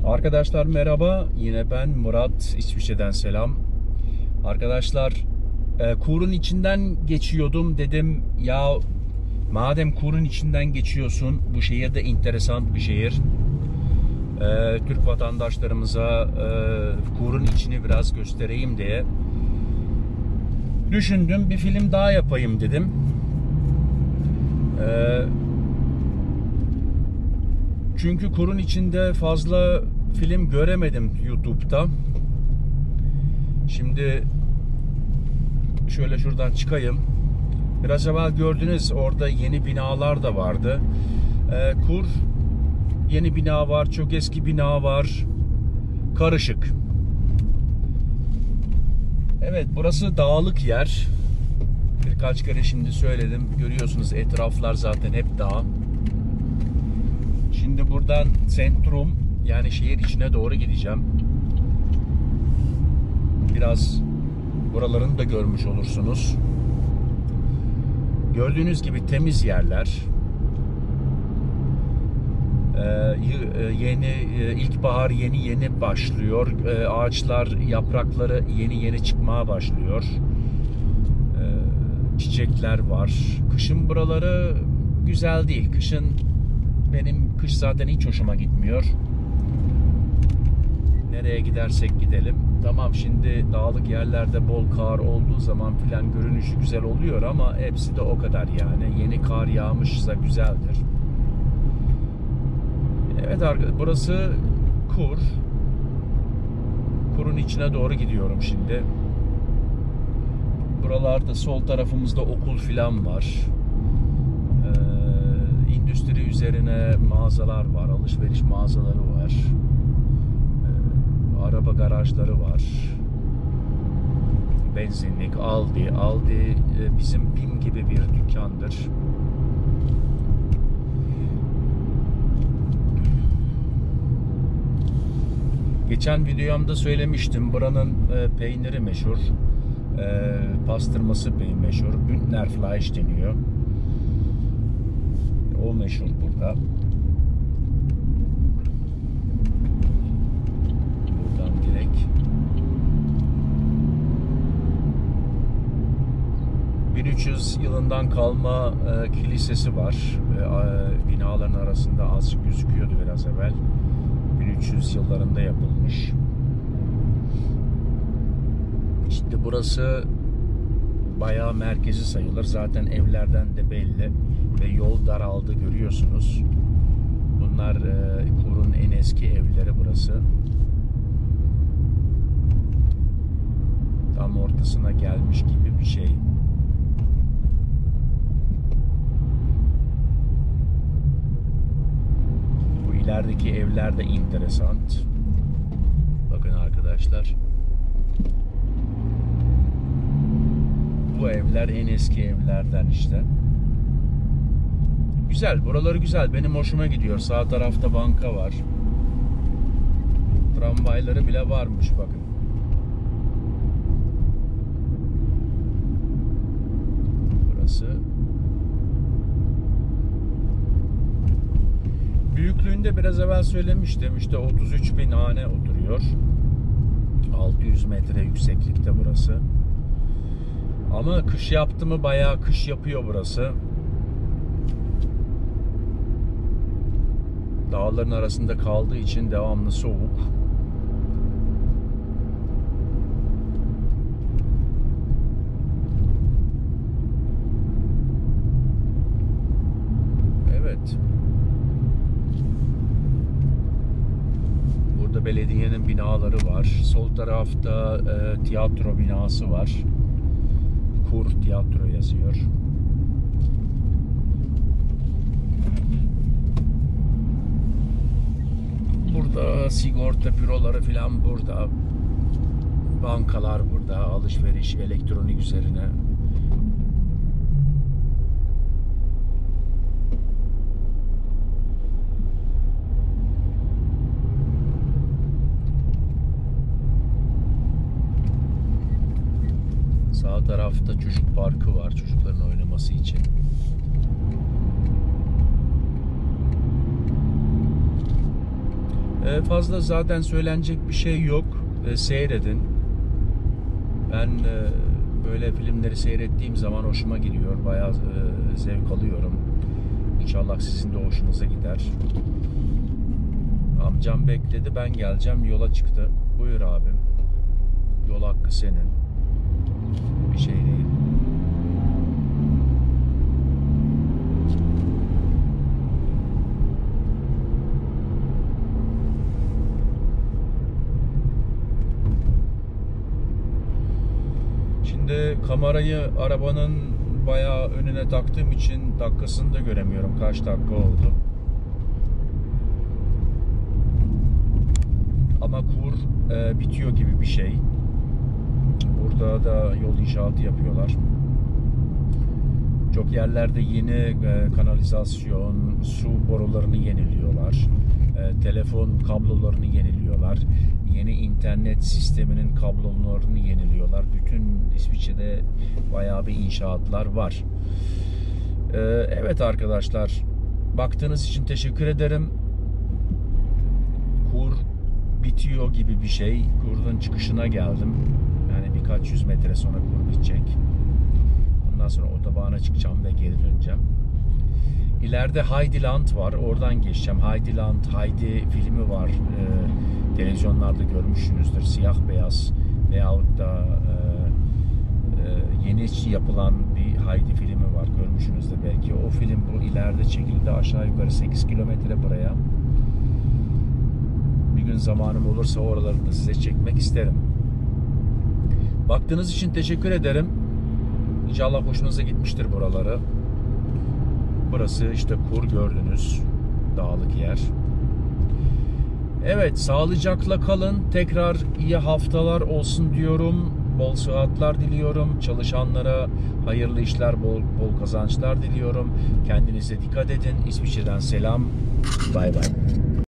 Arkadaşlar merhaba, yine ben Murat, İsviçre'den selam. Arkadaşlar, Kur'un içinden geçiyordum, dedim ya madem Kur'un içinden geçiyorsun, bu şehir de enteresan bir şehir. Türk vatandaşlarımıza Kur'un içini biraz göstereyim diye düşündüm, bir film daha yapayım dedim. Çünkü Kur'un içinde fazla film göremedim YouTube'da. Şimdi şöyle şuradan çıkayım. Biraz evvel gördünüz, orada yeni binalar da vardı. Kur yeni bina var, çok eski bina var. Karışık. Evet, burası dağlık yer. Birkaç kere şimdi söyledim. Görüyorsunuz, etraflar zaten hep dağ. Şimdi buradan Centrum, yani şehir içine doğru gideceğim. Biraz buralarını da görmüş olursunuz. Gördüğünüz gibi temiz yerler. İlkbahar yeni başlıyor. Ağaçlar, yaprakları yeni çıkmaya başlıyor. Çiçekler var. Kışın buraları güzel değil. Benim kış zaten hiç hoşuma gitmiyor. Nereye gidersek gidelim. Tamam, şimdi dağlık yerlerde bol kar olduğu zaman filan görünüşü güzel oluyor ama hepsi de o kadar yani. Yeni kar yağmışsa güzeldir. Evet arkadaşlar, burası Kur. Kur'un içine doğru gidiyorum şimdi. Buralarda sol tarafımızda okul filan var. Endüstri üzerine mağazalar var, alışveriş mağazaları var. Araba garajları var. Benzinlik, Aldi bizim BİM gibi bir dükkandır. Geçen videomda söylemiştim, buranın peyniri meşhur. Pastırması meşhur. Bündner Fleisch deniyor. O meşhur burada. Buradan direkt 1300 yılından kalma kilisesi var. Binaların arasında azıcık gözüküyordu biraz evvel. 1300 yıllarında yapılmış. İşte burası bayağı merkezi sayılır. Zaten evlerden de belli. Ve yol daraldı, görüyorsunuz. Bunlar Kur'un en eski evleri burası. Tam ortasına gelmiş gibi bir şey. Bu ilerideki evler de enteresan. Bakın arkadaşlar. Bu evler en eski evlerden işte. Güzel, buraları güzel. Benim hoşuma gidiyor. Sağ tarafta banka var. Tramvayları bile varmış bakın. Burası. Büyüklüğünde biraz evvel söylemiştim. İşte 33.000 hane oturuyor. 600 metre yükseklikte burası. Ama kış yaptı mı bayağı kış yapıyor burası. Dağların arasında kaldığı için devamlı soğuk. Evet. Burada belediyenin binaları var. Sol tarafta tiyatro binası var. Kur Tiyatro yazıyor. Burada sigorta büroları filan burada. Bankalar burada. Alışveriş, elektronik üzerine. Sağ tarafta çocuk parkı var, çocukların oynaması için. Fazla zaten söylenecek bir şey yok. Seyredin. Ben böyle filmleri seyrettiğim zaman hoşuma gidiyor. Bayağı zevk alıyorum. İnşallah sizin de hoşunuza gider. Amcam bekledi, ben geleceğim, yola çıktı. Buyur abim. Yol hakkı senin. Bir şey değil. Şimdi kamerayı arabanın bayağı önüne taktığım için dakikasını da göremiyorum. Kaç dakika oldu. Ama kur bitiyor gibi bir şey. Burada da yol inşaatı yapıyorlar. Çok yerlerde yeni kanalizasyon, su borularını yeniliyorlar. Telefon kablolarını yeniliyorlar. Yeni internet sisteminin kablolarını yeniliyorlar. Bütün İsviçre'de bayağı bir inşaatlar var. Evet arkadaşlar, baktığınız için teşekkür ederim. Kur bitiyor gibi bir şey. Kur'un çıkışına geldim. Yani birkaç yüz metre sonra kur bitecek. Ondan sonra otobana çıkacağım ve geri döneceğim. İleride Heidiland var. Oradan geçeceğim. Heidiland, Heidi filmi var. Televizyonlarda görmüşsünüzdür. Siyah beyaz veyahut da yeni yapılan bir Heidi filmi var. Görmüşsünüzdür belki. O film bu ileride çekildi. Aşağı yukarı 8 kilometre buraya. Bir gün zamanım olursa oraları da size çekmek isterim. Baktığınız için teşekkür ederim. İnşallah hoşunuza gitmiştir buraları. Burası işte kur, gördünüz. Dağlık yer. Evet, sağlıcakla kalın. Tekrar iyi haftalar olsun diyorum. Bol sıhhatler diliyorum. Çalışanlara hayırlı işler, bol kazançlar diliyorum. Kendinize dikkat edin. İsviçre'den selam. Bay bay.